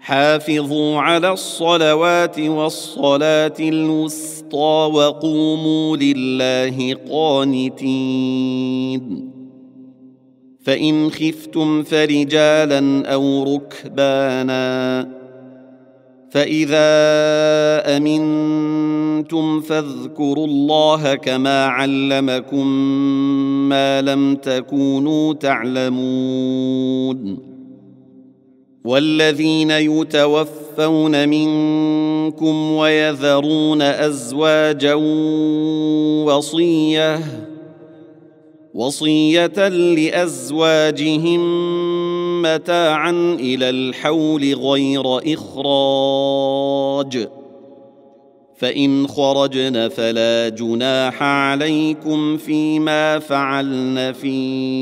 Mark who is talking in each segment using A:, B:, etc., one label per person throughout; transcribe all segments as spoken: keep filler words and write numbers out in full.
A: حافظوا على الصلوات والصلاة الوسطى وقوموا لله قانتين. فإن خفتم فرجالا أو ركبانا، فإذا أمنتم فاذكروا الله كما علمكم ما لم تكونوا تعلمون. والذين يتوفون منكم ويذرون أزواجا وصية وصية لأزواجهم متاعا إلى الحول غير إخراج، فإن خرجن فلا جناح عليكم فيما فعلن في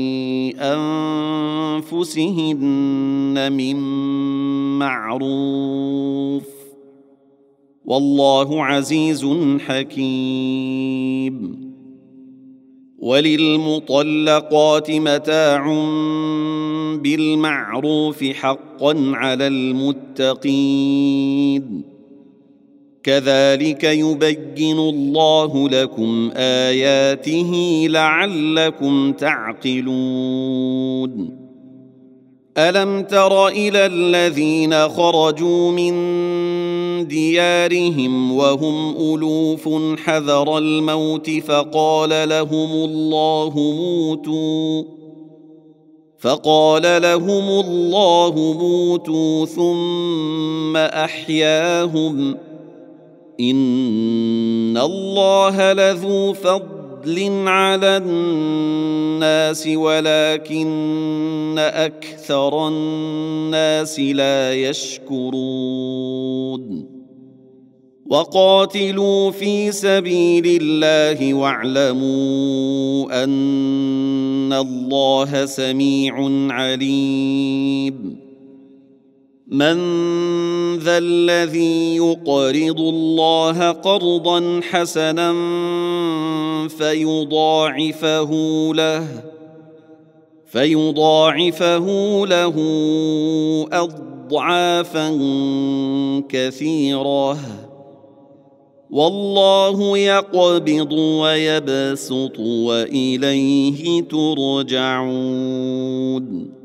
A: أنفسهن من معروف، والله عزيز حكيم. وللمطلقات متاع بالمعروف حقا على المتقين، كذلك يبين الله لكم آياته لعلكم تعقلون. ألم تر إلى الذين خرجوا من ديارهم وهم ألوف حذر الموت فقال لهم الله موتوا فقال لهم الله موتوا ثم أحياهم، إن الله لذو فضل على الناس ولكن أكثر الناس لا يشكرون. وقاتلوا في سبيل الله واعلموا أن الله سميع عليم. من ذا الذي يقرض الله قرضا حسنا فيضاعفه له فيضاعفه له أضعافا كثيرة، والله يقبض ويبسط وإليه ترجعون.